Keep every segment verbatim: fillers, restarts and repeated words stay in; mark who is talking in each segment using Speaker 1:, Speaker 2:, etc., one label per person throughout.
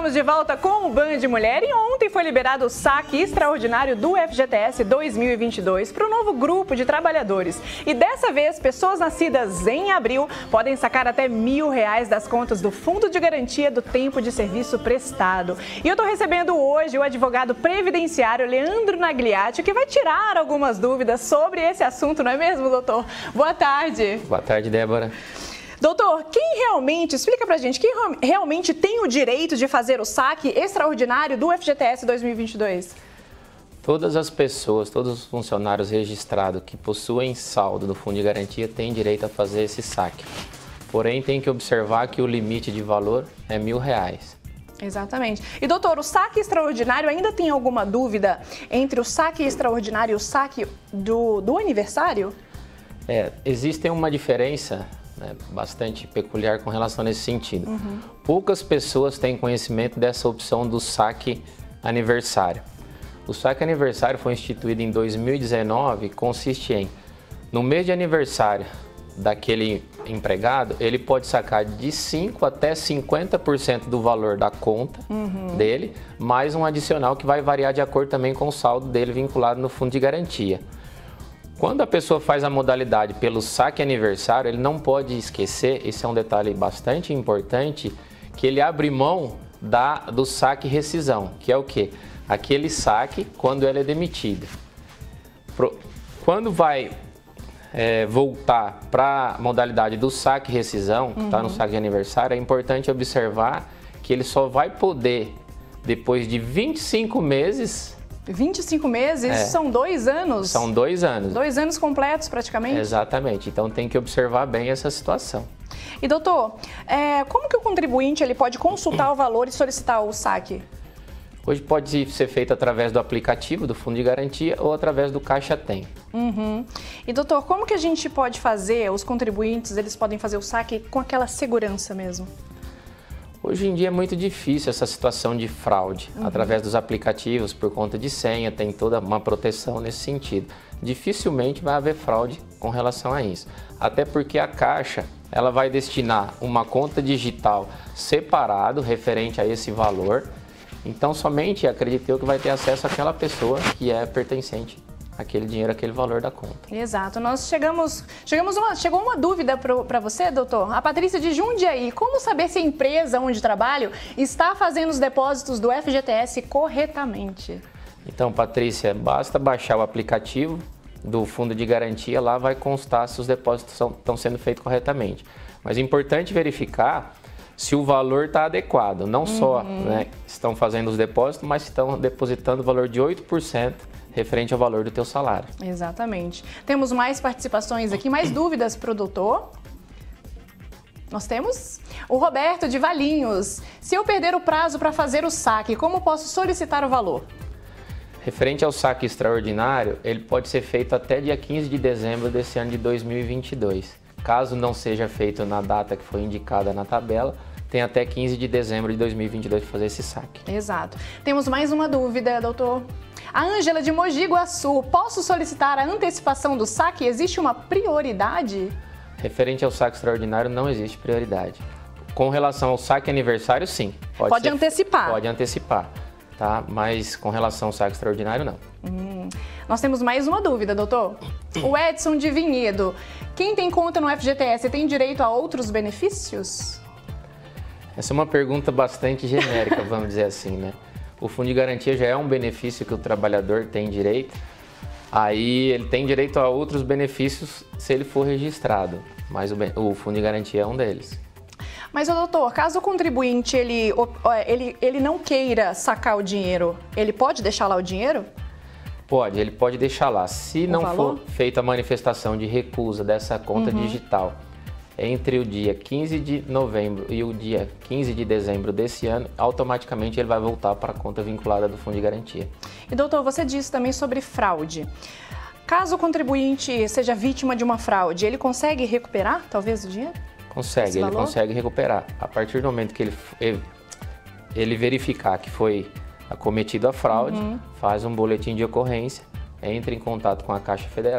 Speaker 1: Estamos de volta com o Band Mulher e ontem foi liberado o saque extraordinário do F G T S dois mil e vinte e dois para o novo grupo de trabalhadores. E dessa vez, pessoas nascidas em abril podem sacar até mil reais das contas do Fundo de Garantia do Tempo de Serviço Prestado. E eu estou recebendo hoje o advogado previdenciário Leandro Nagliatti, que vai tirar algumas dúvidas sobre esse assunto, não é mesmo, doutor? Boa tarde.
Speaker 2: Boa tarde, Débora.
Speaker 1: Doutor, quem realmente, explica pra gente, quem realmente tem o direito de fazer o saque extraordinário do F G T S dois mil e vinte e dois?
Speaker 2: Todas as pessoas, todos os funcionários registrados que possuem saldo no Fundo de Garantia têm direito a fazer esse saque. Porém, tem que observar que o limite de valor é mil reais.
Speaker 1: Exatamente. E doutor, o saque extraordinário, ainda tem alguma dúvida entre o saque extraordinário e o saque do, do aniversário?
Speaker 2: É, existe uma diferença, né, bastante peculiar com relação nesse sentido. Uhum. Poucas pessoas têm conhecimento dessa opção do saque aniversário. O saque aniversário foi instituído em dois mil e dezenove, consiste em, no mês de aniversário daquele empregado, ele pode sacar de cinco por cento até cinquenta por cento do valor da conta uhum. dele, mais um adicional que vai variar de acordo também com o saldo dele vinculado no Fundo de Garantia. Quando a pessoa faz a modalidade pelo saque aniversário, ele não pode esquecer, esse é um detalhe bastante importante, que ele abre mão da, do saque rescisão, que é o quê? Aquele saque quando ele é demitido. Pro, quando vai é, voltar para a modalidade do saque rescisão, que está uhum. no saque de aniversário, é importante observar que ele só vai poder, depois de vinte e cinco meses...
Speaker 1: vinte e cinco meses? É. São dois anos?
Speaker 2: São dois anos.
Speaker 1: Dois anos completos, praticamente?
Speaker 2: Exatamente. Então, tem que observar bem essa situação.
Speaker 1: E, doutor, é, como que o contribuinte ele pode consultar o valor e solicitar o saque?
Speaker 2: Hoje pode ser feito através do aplicativo do Fundo de Garantia ou através do Caixa Tem.
Speaker 1: Uhum. E, doutor, como que a gente pode fazer, os contribuintes, eles podem fazer o saque com aquela segurança mesmo?
Speaker 2: Hoje em dia é muito difícil essa situação de fraude. Uhum. Através dos aplicativos, por conta de senha, tem toda uma proteção nesse sentido. Dificilmente vai haver fraude com relação a isso. Até porque a Caixa ela vai destinar uma conta digital separado referente a esse valor. Então, somente, acredito eu, que vai ter acesso àquela pessoa que é pertencente aquele dinheiro, aquele valor da conta.
Speaker 1: Exato. Nós chegamos, chegamos uma, chegou uma dúvida para você, doutor. A Patrícia de Jundiaí, como saber se a empresa onde trabalho está fazendo os depósitos do F G T S corretamente?
Speaker 2: Então, Patrícia, basta baixar o aplicativo do Fundo de Garantia, lá vai constar se os depósitos são, estão sendo feitos corretamente. Mas é importante verificar se o valor está adequado. Não uhum. só né, estão fazendo os depósitos, mas estão depositando o valor de oito por cento referente ao valor do teu salário.
Speaker 1: Exatamente. Temos mais participações aqui, mais dúvidas para o doutor? Nós temos o Roberto de Valinhos. Se eu perder o prazo para fazer o saque, como posso solicitar o valor?
Speaker 2: Referente ao saque extraordinário, ele pode ser feito até dia quinze de dezembro desse ano de dois mil e vinte e dois. Caso não seja feito na data que foi indicada na tabela, tem até quinze de dezembro de dois mil e vinte e dois para fazer esse saque.
Speaker 1: Exato. Temos mais uma dúvida, doutor. A Ângela de Mogi Guaçu, posso solicitar a antecipação do saque? Existe uma prioridade?
Speaker 2: Referente ao saque extraordinário, não existe prioridade. Com relação ao saque aniversário, sim.
Speaker 1: Pode, pode ser, antecipar?
Speaker 2: Pode antecipar, tá? Mas com relação ao saque extraordinário, não.
Speaker 1: Hum. Nós temos mais uma dúvida, doutor. O Edson de Vinhedo, quem tem conta no F G T S tem direito a outros benefícios?
Speaker 2: Essa é uma pergunta bastante genérica, vamos dizer assim, né? O Fundo de Garantia já é um benefício que o trabalhador tem direito, aí ele tem direito a outros benefícios se ele for registrado, mas o, o Fundo de Garantia é um deles.
Speaker 1: Mas, doutor, caso o contribuinte ele, ele, ele não queira sacar o dinheiro, ele pode deixar lá o dinheiro?
Speaker 2: Pode, ele pode deixar lá. Se
Speaker 1: o
Speaker 2: não
Speaker 1: valor?
Speaker 2: for feita a manifestação de recusa dessa conta uhum. digital entre o dia quinze de novembro e o dia quinze de dezembro desse ano, automaticamente ele vai voltar para a conta vinculada do Fundo de Garantia.
Speaker 1: E, doutor, você disse também sobre fraude. Caso o contribuinte seja vítima de uma fraude, ele consegue recuperar, talvez, o dinheiro?
Speaker 2: Consegue, ele
Speaker 1: valor?
Speaker 2: consegue recuperar. A partir do momento que ele, ele verificar que foi acometido a fraude, uhum. faz um boletim de ocorrência, entra em contato com a Caixa Federal, que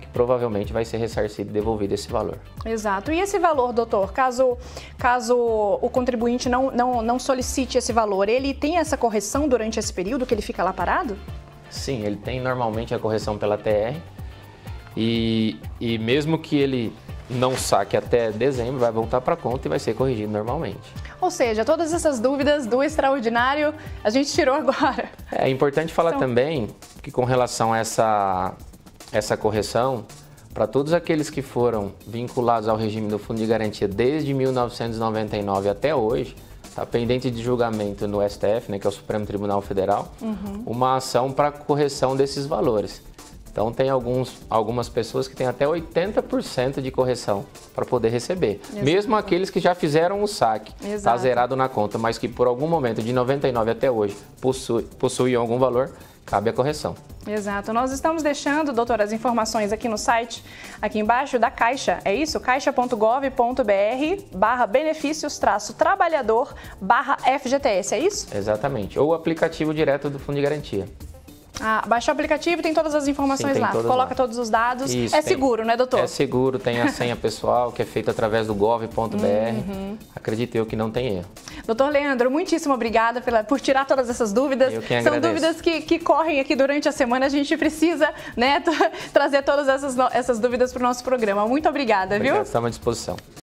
Speaker 2: provavelmente vai ser ressarcido e devolvido esse valor.
Speaker 1: Exato. E esse valor, doutor, caso, caso o contribuinte não, não, não solicite esse valor, ele tem essa correção durante esse período que ele fica lá parado?
Speaker 2: Sim, ele tem normalmente a correção pela T R e, e mesmo que ele não saque até dezembro, vai voltar para a conta e vai ser corrigido normalmente.
Speaker 1: Ou seja, todas essas dúvidas do extraordinário a gente tirou agora.
Speaker 2: É importante falar
Speaker 1: Então...
Speaker 2: também que com relação a essa, essa correção, para todos aqueles que foram vinculados ao regime do Fundo de Garantia desde mil novecentos e noventa e nove até hoje, está pendente de julgamento no S T F, né, que é o Supremo Tribunal Federal, uhum. uma ação para correção desses valores. Então tem alguns, algumas pessoas que têm até oitenta por cento de correção para poder receber. Exato. Mesmo aqueles que já fizeram o saque, está zerado na conta, mas que por algum momento de noventa e nove até hoje possui, possuem algum valor, cabe a correção.
Speaker 1: Exato. Nós estamos deixando, doutor, as informações aqui no site, aqui embaixo da Caixa, é isso? caixa ponto gov ponto br barra benefícios traço trabalhador barra F G T S, é isso?
Speaker 2: Exatamente. Ou o aplicativo direto do Fundo de Garantia.
Speaker 1: Ah, baixa o aplicativo e tem todas as informações Sim, lá. Coloca lá. Todos os dados. Isso, é tem, seguro, né, doutor?
Speaker 2: É seguro, tem a senha pessoal que é feita através do gov ponto br. Uhum. Acredito eu que não tem erro. Doutor Leandro, muitíssimo obrigada pela, por tirar todas essas dúvidas.
Speaker 1: Eu que agradeço. São dúvidas que, que correm aqui durante a semana. A gente precisa, né, trazer todas essas, essas dúvidas para o nosso programa. Muito obrigada,
Speaker 2: Obrigado,
Speaker 1: viu?
Speaker 2: Estamos à disposição.